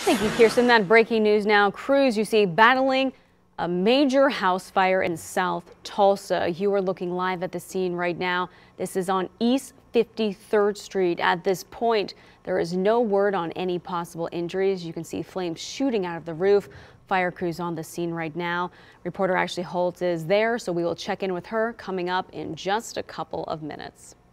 Thank you, Kirsten. That breaking news now. Crews, you see, battling a major house fire in South Tulsa. You are looking live at the scene right now. This is on East 53rd Street. At this point, there is no word on any possible injuries. You can see flames shooting out of the roof. Fire crews on the scene right now. Reporter Ashley Holt is there, so we will check in with her coming up in just a couple of minutes.